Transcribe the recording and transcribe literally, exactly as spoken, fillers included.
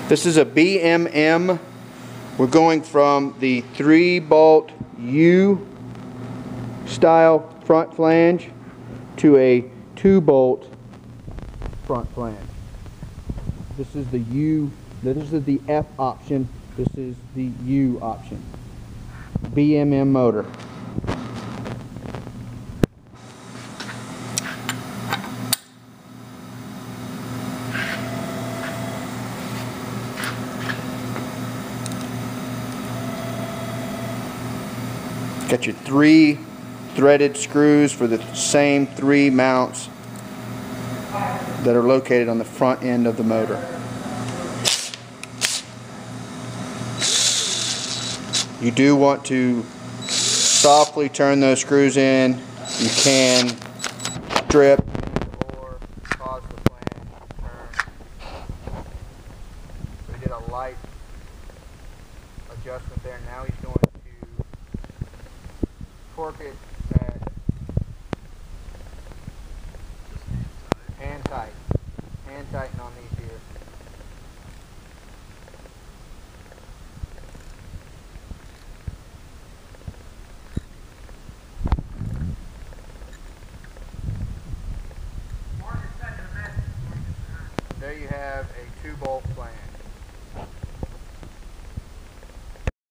This is a B M M. We're going from the three bolt U style front flange to a two bolt front flange. This is the U, this is the F option, this is the U option. B M M motor. Got your three threaded screws for the same three mounts that are located on the front end of the motor. You do want to softly turn those screws in. You can strip or cause the flange to turn. So we did a light adjustment there. Now he's going to torque it at hand tight. Hand tighten on these here. There you have a two bolt flange.